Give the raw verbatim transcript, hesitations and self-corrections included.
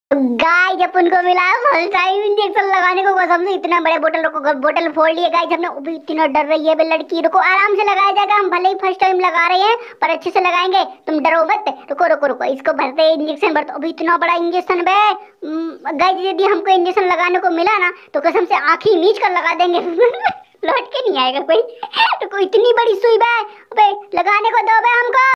Guys अपन को मिला first time injection लगाने को। कसम से इतना बड़े बोतल रुको बोतल फोड़ लिए गाइस हमने। अभी इतना डर रही है बे लड़की। रुको आराम से लगाया जाएगा। हम भले ही फर्स्ट टाइम लगा रहे हैं पर अच्छे से लगाएंगे। तुम डरो मत। रुको रुको रुको इसको भरते इंजेक्शन भरते। अभी इतना बड़ा इंजेक्शन बे गाइस। यदि हमको इंजेक्शन लगाने को मिला ना तो कसम से आंखें मीच कर लगा देंगे। लौट के नहीं आएगा कोई। रुको इतनी बड़ी सुई बे। अबे लगाने को दो बे हमको।